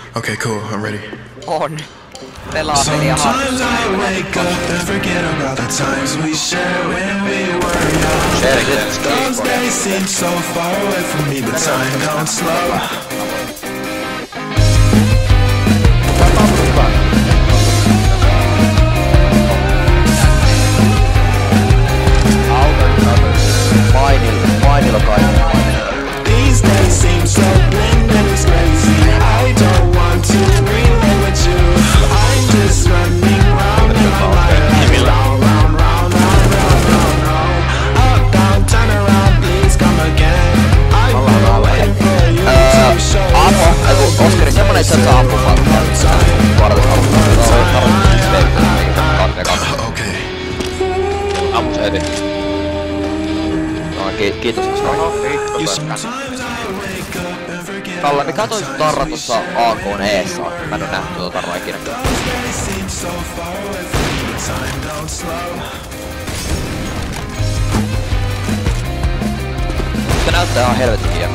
Okay, cool. I'm ready. On. Pelaa peliä Sometimes I wake up and forget about the times we shared when we were young. Those days seem so far away from me, but time don't slow. These days seem so bland and it's crazy. I don't want to relate with you. I'm just running round in my mind. Round, round, round, round, round, round, round. Up, down, turn around, please come again. I've been waiting for you to show up. Oskari, semmonen, että sä saa ampua Okay. Ammus heti. No, kiitos Kalle, niin katsoin sun tarra tossa AK:n eessä. Mä en oo nähty tuota tarraa ikinä. Se näyttää ihan helvetin hieno.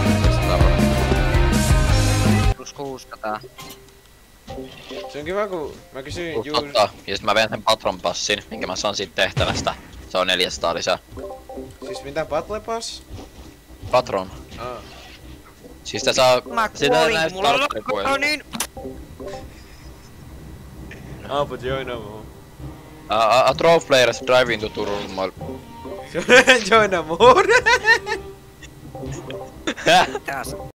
Plus 6 tää. Se on kiva kun mä kysyin juuri... Totta. Ja sit mä vien sen patron passin, minkä mä saan siitä tehtävästä. Se on 400 lisää. Siis mitä Battle Pass? Patron. Siis tää saa... Sitä näistä tarkkailipuja. Niin. But join a A troll player is driving to Turun Mall. Join a more. Tässä.